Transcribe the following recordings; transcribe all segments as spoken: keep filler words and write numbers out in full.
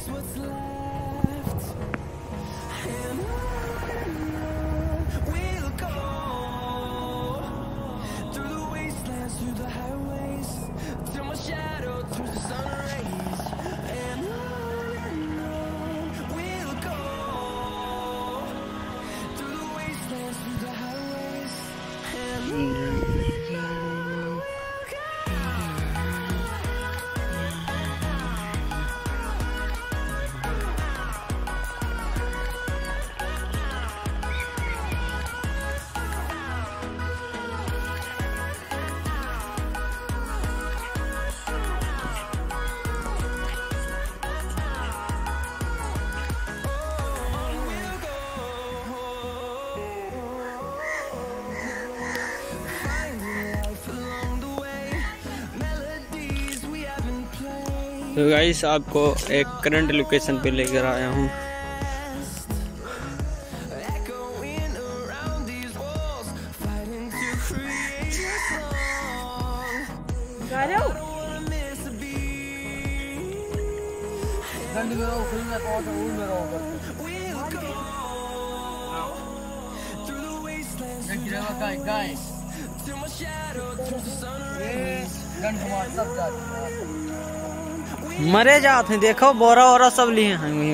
तो गाइस आपको एक करंट लोकेशन पे लेकर आया हूँ। मरे जाते हैं, देखो बोरा वोरा सब लिए हैं।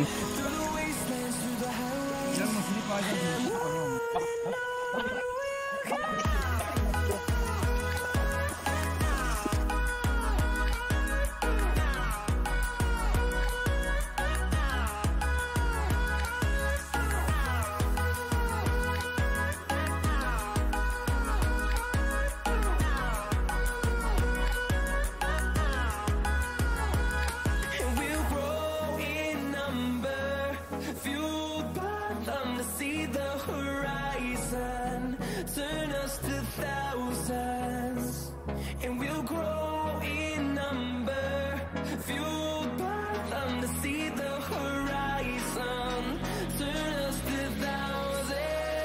Turn us to thousands, and we'll grow in number, fueled by them to see the horizon. Turn us to thousands,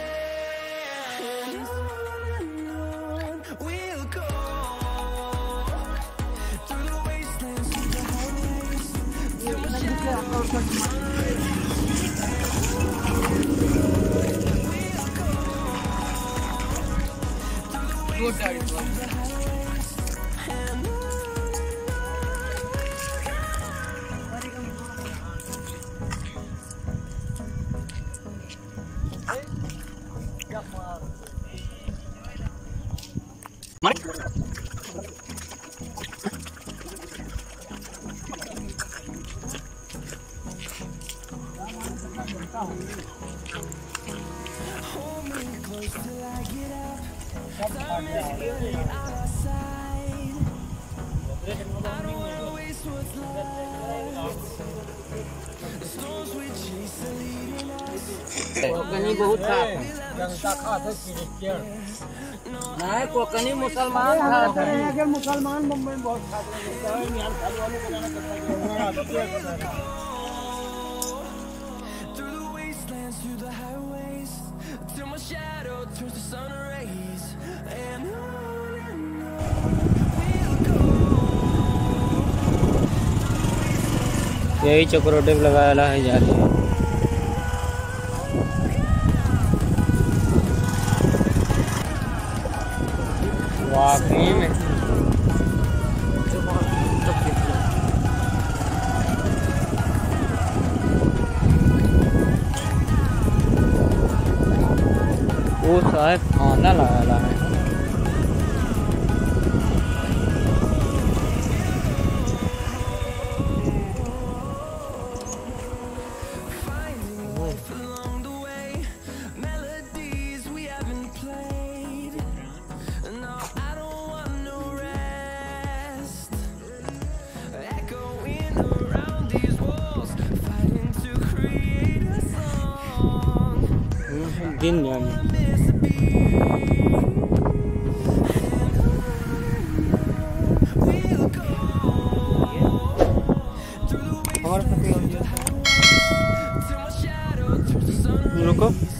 and on and on we'll go, through the wastelands, through the highways, till my shadow turns to sun rays. Good daddy. Hold me close till I get up. Time is barely on our side. I don't wanna waste what's left. The storms we chase are leading us. Konkani बहुत खात है, जनता खात है Christian नहीं, कोकनी मुसलमान खात है। अगर मुसलमान मुंबई में बहुत खाते हैं, यहाँ खाने वालों को जाना करता है। Through the wastelands, through the highways, till my shadow turns to sun rays, and on and on we'll go. यही चक्रोटे पे लगाया है जाली। वाकई में वो शायद खाना लगा है। दिन जाने रुको।